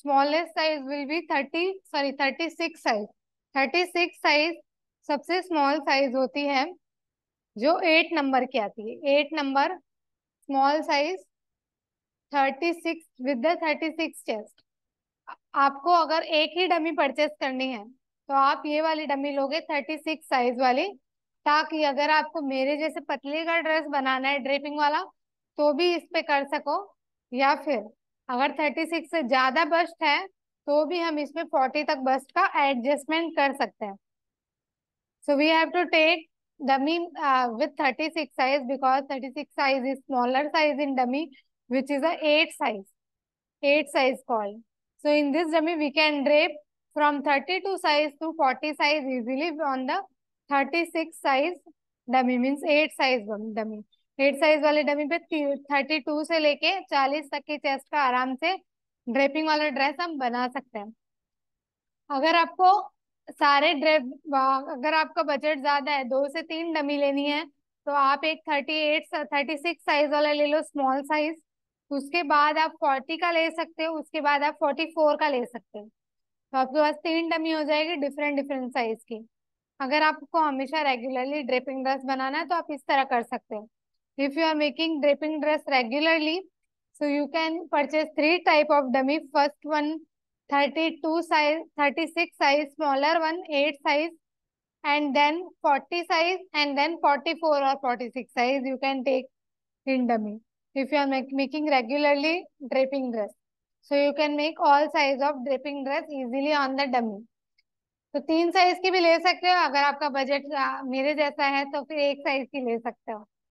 Smallest size will be 36 size. 36 size सबसे small size होती है, जो 8 नंबर की आती है। 8 number small size 36 with the 36 chest. आपको अगर एक ही डमी परचेस करनी है तो आप ये वाली डमी लोगे 36 साइज वाली, ताकि अगर आपको मेरे जैसे पतले का ड्रेस बनाना है ड्रेपिंग वाला तो भी इस पे कर सको, या फिर अगर 36 से ज्यादा बस्ट है तो भी हम इसमें 40 तक बस्ट का एडजस्टमेंट कर सकते हैं। So we have to take dummy with 36 size, because 36 size is smaller size in dummy, which is a 8 size. 8 size called. So in this dummy we can drape from 32 size to 40 size easily on the 36 size dummy, means 8 size dummy. 8 size वाले dummy पे 32 से लेके 40 तक की chest का आराम से draping वाला ड्रेस हम बना सकते हैं। अगर आपको सारे ड्रेप अगर आपका बजट ज्यादा है, 2 से 3 डमी लेनी है, तो आप एक 36 साइज वाला ले लो, स्मॉल साइज। उसके बाद आप 40 का ले सकते हो, उसके बाद आप 44 का ले सकते हो। तो आपके पास 3 डमी हो जाएगी डिफरेंट डिफरेंट साइज की। अगर आपको हमेशा रेगुलरली ड्रेपिंग ड्रेस बनाना है तो आप इस तरह कर सकते हो। If you are making draping dress regularly, so you can purchase 3 type of dummy. First one 32 size, 36 size, smaller one 8 size, and then 40 size, and then 44 or 46 size you can take in dummy. If you are making regularly draping dress, so you can make all size of draping dress easily on the dummy. तो 3 size की भी ले सकते हो, अगर आपका budget मेरे जैसा है तो फिर एक साइज की ले सकते हो।